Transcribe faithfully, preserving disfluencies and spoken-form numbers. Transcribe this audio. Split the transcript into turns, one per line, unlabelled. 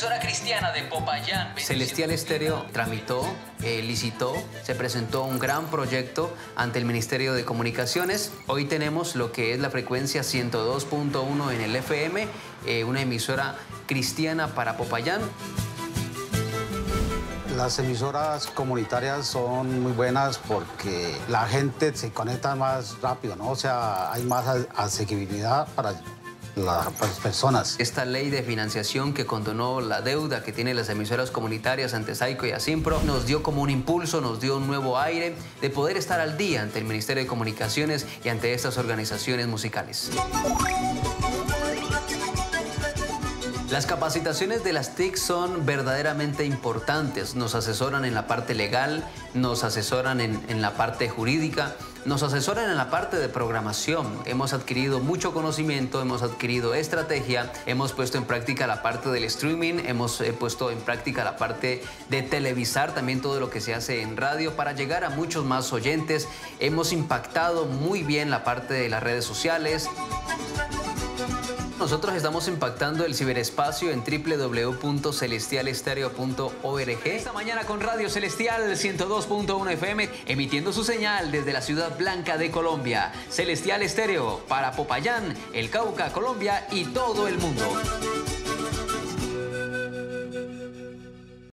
emisora cristiana de Popayán.
Celestial Estéreo tramitó, eh, licitó, se presentó un gran proyecto ante el Ministerio de Comunicaciones. Hoy tenemos lo que es la frecuencia ciento dos punto uno en el F M, eh, una emisora cristiana para Popayán.
Las emisoras comunitarias son muy buenas porque la gente se conecta más rápido, ¿no? O sea, hay más asequibilidad para las personas.
Esta ley de financiación que condonó la deuda que tienen las emisoras comunitarias ante SAICO y ASIMPRO nos dio como un impulso, nos dio un nuevo aire de poder estar al día ante el Ministerio de Comunicaciones y ante estas organizaciones musicales. Las capacitaciones de las T I C son verdaderamente importantes. Nos asesoran en la parte legal, nos asesoran en, en la parte jurídica, nos asesoran en la parte de programación. Hemos adquirido mucho conocimiento, hemos adquirido estrategia, hemos puesto en práctica la parte del streaming, hemos eh, puesto en práctica la parte de televisar también todo lo que se hace en radio para llegar a muchos más oyentes. Hemos impactado muy bien la parte de las redes sociales. Nosotros estamos impactando el ciberespacio en doble u doble u doble u punto celestial estéreo punto org. Esta mañana con Radio Celestial ciento dos punto uno F M, emitiendo su señal desde la Ciudad Blanca de Colombia. Celestial Estéreo para Popayán, el Cauca, Colombia y todo el mundo.